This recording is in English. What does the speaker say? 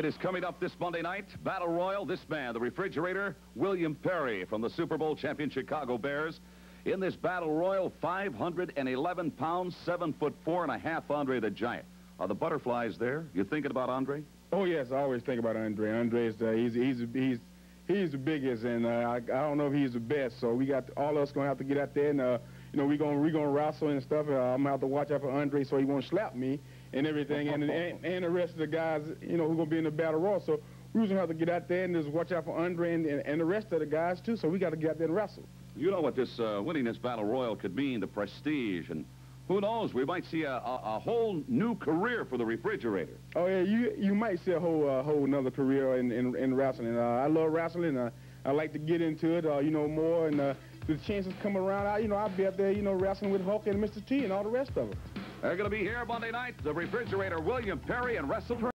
is coming up this Monday night. Battle Royal, this man, the Refrigerator, William Perry from the Super Bowl champion Chicago Bears. In this Battle Royal, 511 pounds, 7'4.5", Andre the Giant. Are the butterflies there? You thinking about Andre? Oh, yes, I always think about Andre. Andre's he's the biggest, and I don't know if he's the best. So we got all of us gonna have to get out there, and you know, we gonna wrestle and stuff. I'm gonna have to watch out for Andre so he won't slap me and everything, and the rest of the guys, you know, who gonna be in the Battle Royal. So we was gonna have to get out there and just watch out for Andre and the rest of the guys too. So we got to get out there and wrestle. You know what this winning this Battle Royal could mean, the prestige, and who knows, we might see a whole new career for the Refrigerator. Oh yeah, you might see a whole another career in wrestling. I love wrestling. I like to get into it, you know, more, and the chances come around, I'll be out there, you know, wrestling with Hulk and Mr. T and all the rest of them. They're going to be here Monday night, the Refrigerator, William Perry, and Wrestle